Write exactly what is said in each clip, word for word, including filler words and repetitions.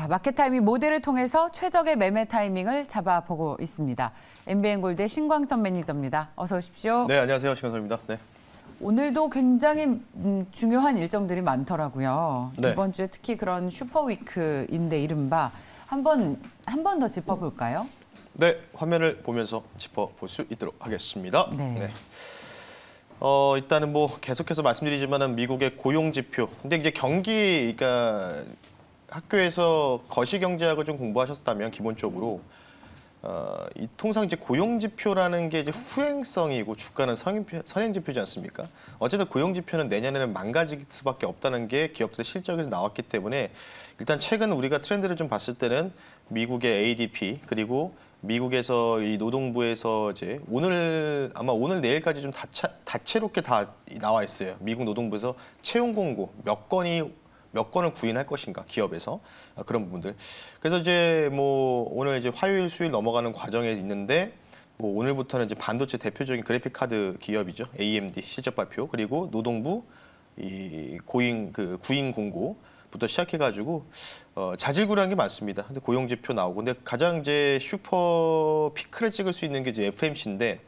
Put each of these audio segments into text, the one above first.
자, 마켓타이밍 모델을 통해서 최적의 매매 타이밍을 잡아보고 있습니다. 엠비엔골드의 신광선 매니저입니다. 어서 오십시오. 네, 안녕하세요. 신광선입니다. 네. 오늘도 굉장히 음, 중요한 일정들이 많더라고요. 네. 이번 주에 특히 그런 슈퍼위크인데 이른바 한번 한 번 더 짚어볼까요? 네, 화면을 보면서 짚어볼 수 있도록 하겠습니다. 네. 네. 어, 일단은 뭐 계속해서 말씀드리지만은 미국의 고용 지표. 근데 이제 경기, 그러니까 학교에서 거시경제학을 좀 공부하셨다면 기본적으로 어, 이 통상 이제 고용 지표라는 게 이제 후행성이고 주가는 선행표, 선행 지표지 않습니까? 어쨌든 고용 지표는 내년에는 망가질 수밖에 없다는 게 기업들의 실적에서 나왔기 때문에 일단 최근 우리가 트렌드를 좀 봤을 때는 미국의 에이디피 그리고 미국에서 이 노동부에서 이제 오늘 아마 오늘 내일까지 좀 다차, 다채롭게 다 나와 있어요. 미국 노동부에서 채용 공고 몇 건이 몇 건을 구인할 것인가 기업에서 그런 부분들. 그래서 이제 뭐 오늘 이제 화요일 수요일 넘어가는 과정에 있는데 뭐 오늘부터는 이제 반도체 대표적인 그래픽 카드 기업이죠. 에이엠디 실적 발표 그리고 노동부 이 고인 그 구인 공고부터 시작해가지고 어, 자질구레한 게 많습니다. 근데 고용 지표 나오고 근데 가장 이제 슈퍼 피크를 찍을 수 있는 게 이제 에프엠씨인데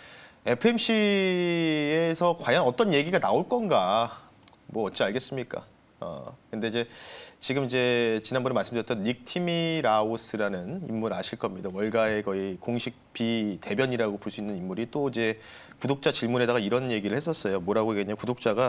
에프엠씨에서 과연 어떤 얘기가 나올 건가 뭐 어찌 알겠습니까? 어, 근데 이제 지금 이제 지난번에 말씀드렸던 닉 티미라우스라는 인물 아실 겁니다. 월가의 거의 공식 비대변이라고 볼 수 있는 인물이 또 이제 구독자 질문에다가 이런 얘기를 했었어요. 뭐라고 얘기했냐? 구독자가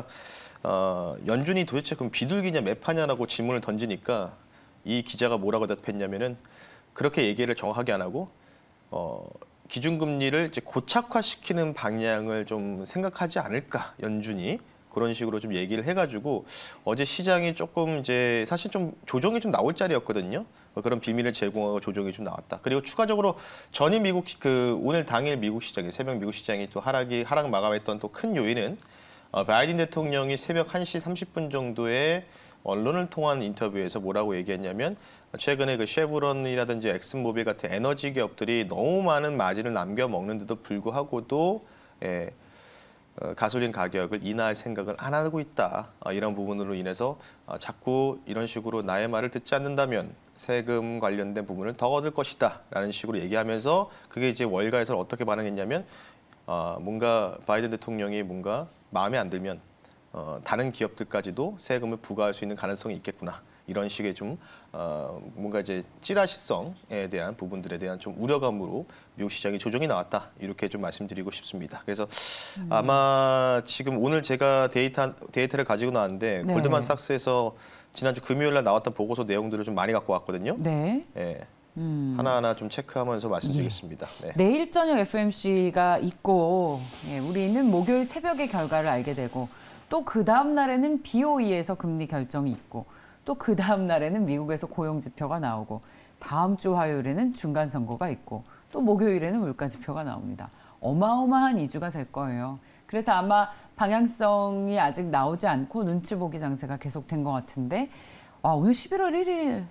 어, 연준이 도대체 그럼 비둘기냐 매파냐라고 질문을 던지니까 이 기자가 뭐라고 대답했냐면은 그렇게 얘기를 정확하게 안 하고 어, 기준금리를 이제 고착화시키는 방향을 좀 생각하지 않을까 연준이. 그런 식으로 좀 얘기를 해가지고 어제 시장이 조금 이제 사실 좀 조정이 좀 나올 자리였거든요. 그런 비밀을 제공하고 조정이 좀 나왔다. 그리고 추가적으로 전일 미국 그 오늘 당일 미국 시장이 새벽 미국 시장이 또 하락이 하락 마감했던 또 큰 요인은 어, 바이든 대통령이 새벽 한 시 삼십 분 정도에 언론을 통한 인터뷰에서 뭐라고 얘기했냐면 최근에 그 쉐브론이라든지 엑슨모빌 같은 에너지 기업들이 너무 많은 마진을 남겨 먹는데도 불구하고도 예, 어, 가솔린 가격을 인하할 생각을 안 하고 있다. 어, 이런 부분으로 인해서 어, 자꾸 이런 식으로 나의 말을 듣지 않는다면 세금 관련된 부분을 더 얻을 것이다. 라는 식으로 얘기하면서 그게 이제 월가에서 어떻게 반응했냐면 어, 뭔가 바이든 대통령이 뭔가 마음에 안 들면 어, 다른 기업들까지도 세금을 부과할 수 있는 가능성이 있겠구나. 이런 식의 좀 어, 뭔가 이제 찌라시성에 대한 부분들에 대한 좀 우려감으로 미국 시장이 조정이 나왔다 이렇게 좀 말씀드리고 싶습니다. 그래서 음. 아마 지금 오늘 제가 데이터 데이터를 가지고 나왔는데 네. 골드만삭스에서 지난주 금요일날 나왔던 보고서 내용들을 좀 많이 갖고 왔거든요. 네. 네. 음. 하나하나 좀 체크하면서 말씀드리겠습니다. 예. 네. 내일 저녁 에프엠씨가 있고 예, 우리는 목요일 새벽에 결과를 알게 되고 또 그 다음 날에는 비오이에서 금리 결정이 있고. 또 그 다음 날에는 미국에서 고용 지표가 나오고 다음 주 화요일에는 중간 선거가 있고 또 목요일에는 물가 지표가 나옵니다. 어마어마한 이 주가 될 거예요. 그래서 아마 방향성이 아직 나오지 않고 눈치 보기 장세가 계속된 것 같은데 아, 오늘 십일월 일일이에요.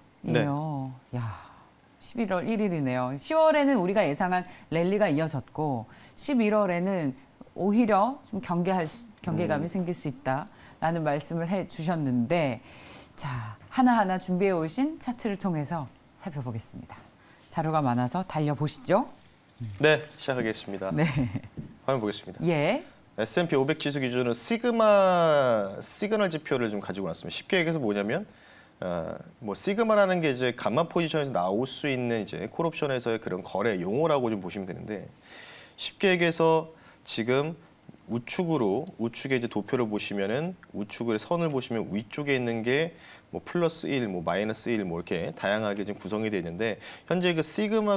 네. 야, 십일월 일일이네요. 시월에는 우리가 예상한 랠리가 이어졌고 십일월에는 오히려 좀 경계할 수, 경계감이 음. 생길 수 있다라는 말씀을 해주셨는데 자, 하나하나 준비해 오신 차트를 통해서 살펴보겠습니다. 자료가 많아서 달려보시죠. 네, 시작하겠습니다. 네. 화면 보겠습니다. 예. 에스 앤 피 오백 지수 기준으로 시그마 시그널 지표를 좀 가지고 왔습니다. 쉽게 얘기해서 뭐냐면 어, 뭐 시그마라는 게 이제 감마 포지션에서 나올 수 있는 이제 콜옵션에서의 그런 거래 용어라고 좀 보시면 되는데 쉽게 얘기해서 지금 우측으로 우측에 이제 도표를 보시면은 우측의 선을 보시면 위쪽에 있는 게 뭐 플러스 일, 뭐 마이너스 일, 뭐 이렇게 다양하게 지금 구성이 되어 있는데 현재 그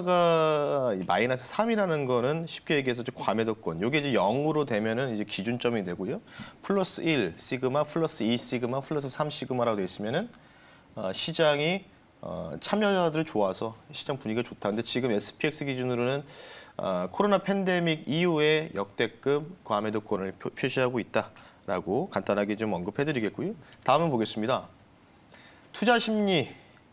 시그마가 마이너스 삼이라는 거는 쉽게 얘기해서 과매도권. 요게 이제 영으로 되면은 이제 기준점이 되고요. 플러스 일 시그마, 플러스 이 시그마, 플러스 삼 시그마라고 되어 있으면은 어, 시장이 어, 참여자들이 좋아서 시장 분위기가 좋다. 근데 지금 에스 피 엑스 기준으로는 어, 코로나 팬데믹 이후에 역대급 과매도권을 표, 표시하고 있다라고 간단하게 좀 언급해드리겠고요. 다음은 보겠습니다. 투자 심리가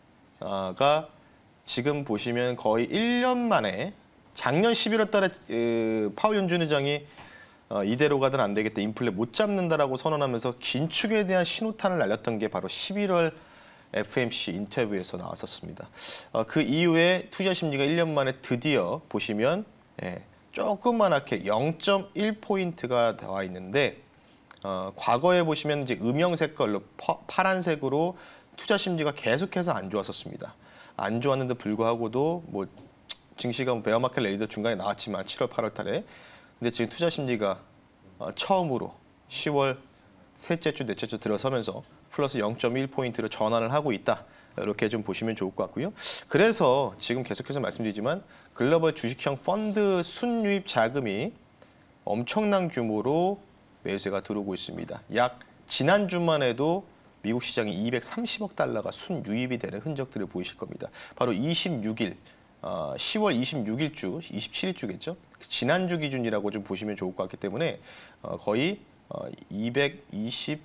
지금 보시면 거의 일 년 만에 작년 십일월 달에 그 파월 연준 의장이 어, 이대로 가든 안 되겠다, 인플레 못 잡는다라고 선언하면서 긴축에 대한 신호탄을 날렸던 게 바로 십일월 에프엠씨 인터뷰에서 나왔었습니다. 어, 그 이후에 투자 심리가 일 년 만에 드디어 보시면 예, 조그만하게 영 점 일 포인트가 나와 있는데 어, 과거에 보시면 이제 음영 색깔로 파, 파란색으로 투자 심리가 계속해서 안 좋았었습니다. 안 좋았는데 불구하고도 뭐 증시가 베어마켓 랠리도 중간에 나왔지만 칠월, 팔월 달에 근데 지금 투자 심리가 어, 처음으로 시월 셋째 주, 넷째 주 들어서면서 플러스 영 점 일 포인트로 전환을 하고 있다. 이렇게 좀 보시면 좋을 것 같고요. 그래서 지금 계속해서 말씀드리지만 글로벌 주식형 펀드 순유입 자금이 엄청난 규모로 매수세가 들어오고 있습니다. 약 지난주만 해도 미국 시장이 이백삼십억 달러가 순유입이 되는 흔적들을 보이실 겁니다. 바로 이십육 일, 어, 시월 이십육 일 주, 이십칠 일 주겠죠. 지난주 기준이라고 좀 보시면 좋을 것 같기 때문에 어, 거의 어, 이백이십팔억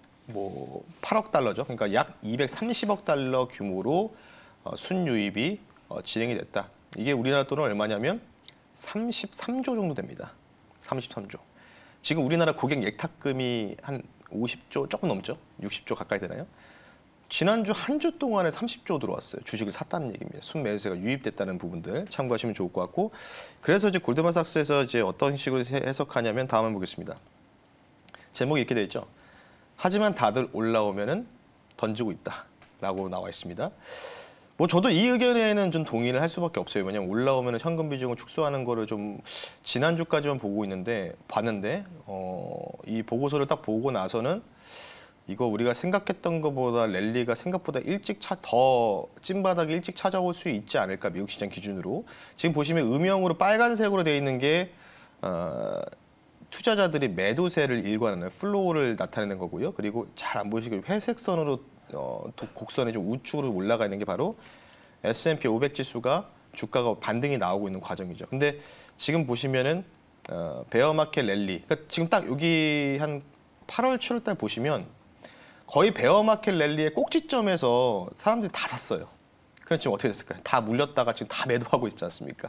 달러죠. 그러니까 약 이백삼십억 달러 규모로 어, 순유입이 어, 진행이 됐다. 이게 우리나라 돈은 얼마냐면 삼십삼조 정도 됩니다. 삼십삼조. 지금 우리나라 고객 예탁금이 한 오십조 조금 넘죠? 육십조 가까이 되나요? 지난주 한 주 동안에 삼십조 들어왔어요. 주식을 샀다는 얘기입니다. 순매수세가 유입됐다는 부분들 참고하시면 좋을 것 같고 그래서 이제 골드만삭스에서 이제 어떤 식으로 해석하냐면 다음 한번 보겠습니다. 제목이 이렇게 되어 있죠. 하지만 다들 올라오면은 던지고 있다라고 나와 있습니다. 뭐 저도 이 의견에는 좀 동의를 할 수밖에 없어요. 왜냐면 올라오면 현금 비중을 축소하는 거를 좀 지난주까지만 보고 있는데 봤는데 어, 이 보고서를 딱 보고 나서는 이거 우리가 생각했던 것보다 랠리가 생각보다 일찍 차, 더 찐바닥이 일찍 찾아올 수 있지 않을까 미국 시장 기준으로. 지금 보시면 음영으로 빨간색으로 되어 있는 게 어, 투자자들이 매도세를 일관하는 플로우를 나타내는 거고요. 그리고 잘 안 보이시고 회색 선으로 어, 곡선에 좀 우측으로 올라가 있는 게 바로 에스 앤 피 오백 지수가 주가가 반등이 나오고 있는 과정이죠. 근데 지금 보시면은 어, 베어마켓 랠리, 그러니까 지금 딱 여기 한 팔월, 칠월 달 보시면 거의 베어마켓 랠리의 꼭지점에서 사람들이 다 샀어요. 그럼 지금 어떻게 됐을까요? 다 물렸다가 지금 다 매도하고 있지 않습니까?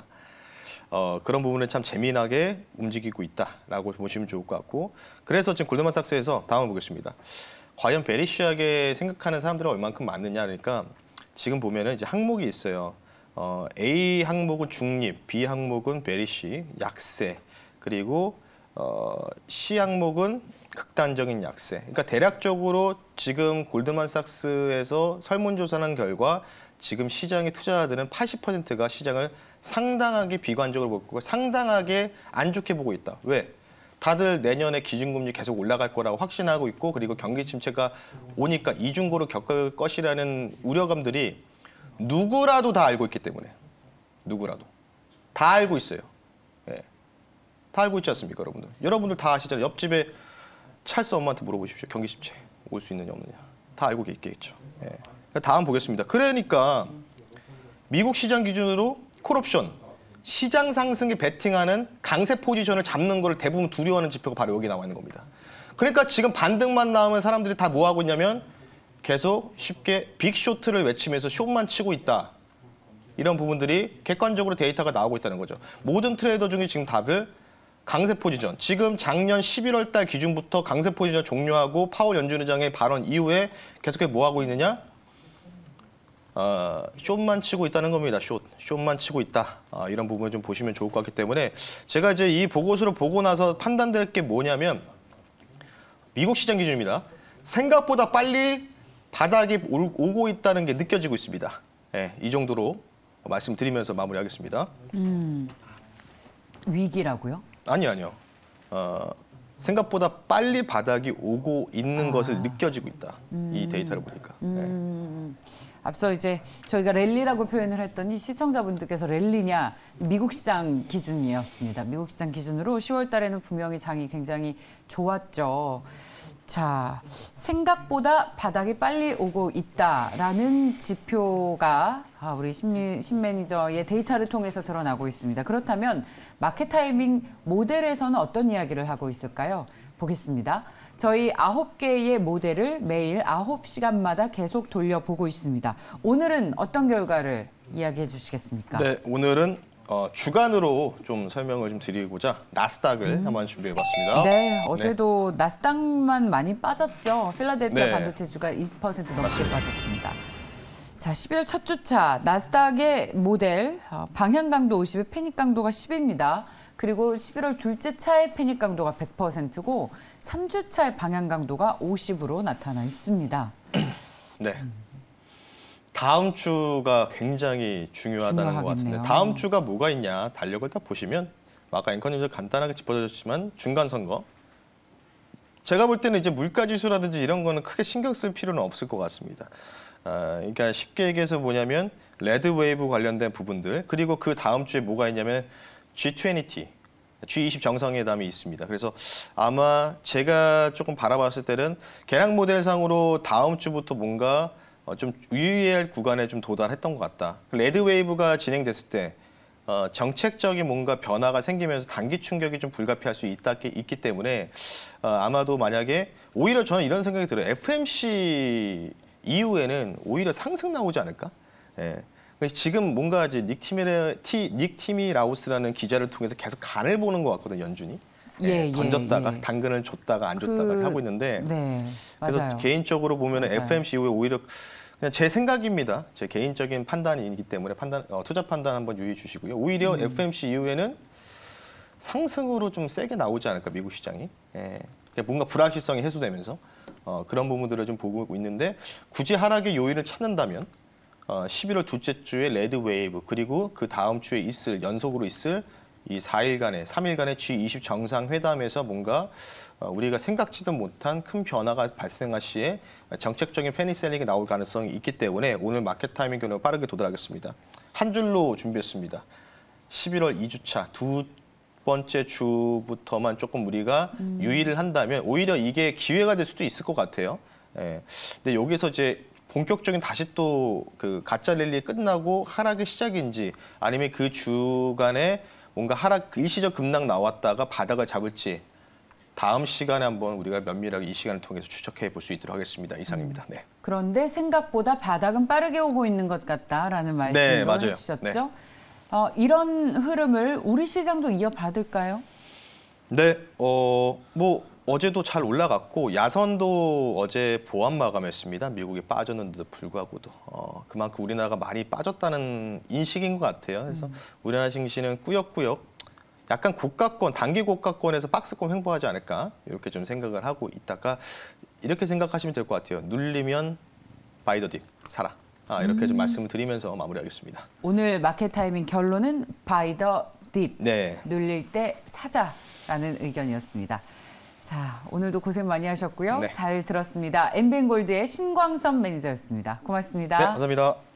어, 그런 부분은 참 재미나게 움직이고 있다라고 보시면 좋을 것 같고 그래서 지금 골드만삭스에서 다음을 보겠습니다. 과연 베리시하게 생각하는 사람들은 얼만큼 많느냐 그러니까 지금 보면은 이제 항목이 있어요. 어, A 항목은 중립, B 항목은 베리시, 약세, 그리고 어, C 항목은 극단적인 약세. 그러니까 대략적으로 지금 골드만삭스에서 설문조사한 결과 지금 시장의 투자자들은 팔십 퍼센트가 시장을 상당하게 비관적으로 보고 상당하게 안 좋게 보고 있다. 왜? 다들 내년에 기준금리 계속 올라갈 거라고 확신하고 있고 그리고 경기 침체가 오니까 이중고를 겪을 것이라는 우려감들이 누구라도 다 알고 있기 때문에 누구라도 다 알고 있어요. 예. 다 알고 있지 않습니까, 여러분들? 여러분들 다 아시잖아요. 옆집에 찰스 엄마한테 물어보십시오. 경기 침체 올 수 있느냐 없느냐. 다 알고 있겠죠. 예. 다음 보겠습니다. 그러니까 미국 시장 기준으로 콜옵션 시장 상승에 베팅하는 강세 포지션을 잡는 걸 대부분 두려워하는 지표가 바로 여기 나와 있는 겁니다. 그러니까 지금 반등만 나오면 사람들이 다 뭐 하고 있냐면 계속 쉽게 빅쇼트를 외치면서 숏만 치고 있다. 이런 부분들이 객관적으로 데이터가 나오고 있다는 거죠. 모든 트레이더 중에 지금 다들 강세 포지션, 지금 작년 십일월 달 기준부터 강세 포지션 종료하고 파월 연준 의장의 발언 이후에 계속해서 뭐 하고 있느냐? 어, 숏만 치고 있다는 겁니다. 숏, 숏만 치고 있다. 어, 이런 부분을 좀 보시면 좋을 것 같기 때문에 제가 이제 이 보고서를 보고 나서 판단될 게 뭐냐면 미국 시장 기준입니다. 생각보다 빨리 바닥이 오고 있다는 게 느껴지고 있습니다. 예, 이 정도로 말씀드리면서 마무리하겠습니다. 음, 위기라고요? 아니요, 아니요. 어, 생각보다 빨리 바닥이 오고 있는 아. 것을 느껴지고 있다. 음. 이 데이터를 보니까. 음, 앞서 이제 저희가 랠리라고 표현을 했더니 시청자분들께서 랠리냐 미국 시장 기준이었습니다. 미국 시장 기준으로 시월 달에는 분명히 장이 굉장히 좋았죠. 자, 생각보다 바닥이 빨리 오고 있다라는 지표가 아, 우리 심리, 심매니저의 데이터를 통해서 드러나고 있습니다. 그렇다면 마켓 타이밍 모델에서는 어떤 이야기를 하고 있을까요? 보겠습니다. 저희 아홉 개의 모델을 매일 아홉 시간마다 계속 돌려보고 있습니다. 오늘은 어떤 결과를 이야기해 주시겠습니까? 네, 오늘은 어, 주간으로 좀 설명을 좀 드리고자 나스닥을 음. 한번 준비해봤습니다. 네, 어제도 나스닥만 많이 빠졌죠. 필라델피아 네. 반도체주가 이십 퍼센트 넘게 맞습니다. 빠졌습니다. 자, 십일 첫 주차 나스닥의 모델 어, 방향 강도 오십에 패닉 강도가 십입니다. 그리고 십일월 둘째 차의 패닉 강도가 백 퍼센트고 삼 주차의 방향 강도가 오십으로 나타나 있습니다. 네. 다음 주가 굉장히 중요하다는 것 같은데 중요하겠네요. 다음 주가 뭐가 있냐 달력을 딱 보시면 아까 앵커님도 간단하게 짚어주셨지만 중간선거 제가 볼 때는 이제 물가지수라든지 이런 거는 크게 신경 쓸 필요는 없을 것 같습니다. 아, 그러니까 쉽게 얘기해서 뭐냐면 레드 웨이브 관련된 부분들 그리고 그 다음 주에 뭐가 있냐면 지 이십, 지 이십 정상회담이 있습니다. 그래서 아마 제가 조금 바라봤을 때는 개량 모델상으로 다음 주부터 뭔가 어, 좀 유의해야 할 구간에 좀 도달했던 것 같다. 레드 웨이브가 진행됐을 때 어, 정책적인 뭔가 변화가 생기면서 단기 충격이 좀 불가피할 수 있다, 있기 때문에 어, 아마도 만약에 오히려 저는 이런 생각이 들어요. 에프엠씨 이후에는 오히려 상승 나오지 않을까? 예. 지금 뭔가 이제 닉 티미, 티, 닉 티미 라우스라는 기자를 통해서 계속 간을 보는 것 같거든요, 연준이. 예, 예, 던졌다가 예. 당근을 줬다가 안 줬다가 그, 하고 있는데 네, 그래서 맞아요. 개인적으로 보면 맞아요. 에프엠씨 이후에 오히려 그냥 제 생각입니다. 제 개인적인 판단이기 때문에 판단 어, 투자 판단 한번 유의해 주시고요. 오히려 음. 에프엠씨 이후에는 상승으로 좀 세게 나오지 않을까 미국 시장이. 예, 뭔가 불확실성이 해소되면서 어, 그런 부분들을 좀 보고 있는데 굳이 하락의 요인을 찾는다면 어, 십일월 둘째 주에 레드 웨이브 그리고 그 다음 주에 있을 연속으로 있을 이 사 일간의 삼 일간의 지 이십 정상회담에서 뭔가 어, 우리가 생각지도 못한 큰 변화가 발생할 시에 정책적인 패닉셀링이 나올 가능성이 있기 때문에 오늘 마켓 타이밍 견해로 빠르게 도달하겠습니다. 한 줄로 준비했습니다. 십일월 이 주차 두 번째 주부터만 조금 우리가 음. 유의를 한다면 오히려 이게 기회가 될 수도 있을 것 같아요. 예. 근데 여기서 이제 본격적인 다시 또 그 가짜 랠리 끝나고 하락의 시작인지 아니면 그 주간에 뭔가 하락 일시적 급락 나왔다가 바닥을 잡을지 다음 시간에 한번 우리가 면밀하게 이 시간을 통해서 추적해 볼 수 있도록 하겠습니다. 이상입니다. 네. 그런데 생각보다 바닥은 빠르게 오고 있는 것 같다라는 말씀도 네, 맞아요. 해주셨죠. 네. 어, 이런 흐름을 우리 시장도 이어받을까요? 네, 어, 뭐 어제도 잘 올라갔고 야선도 어제 보합 마감했습니다. 미국이 빠졌는데도 불구하고도 어, 그만큼 우리나라가 많이 빠졌다는 인식인 것 같아요. 그래서 음. 우리나라 증시는 꾸역꾸역 약간 고가권, 단기 고가권에서 박스권 횡보하지 않을까 이렇게 좀 생각을 하고 있다가 이렇게 생각하시면 될 것 같아요. 눌리면 바이 더 딥, 사라. 아, 이렇게 음. 좀 말씀을 드리면서 마무리하겠습니다. 오늘 마켓 타이밍 결론은 바이 더 딥, 네. 눌릴 때 사자라는 의견이었습니다. 자, 오늘도 고생 많이 하셨고요. 네. 잘 들었습니다. 엠비엔골드의 신광선 매니저였습니다. 고맙습니다. 네, 감사합니다.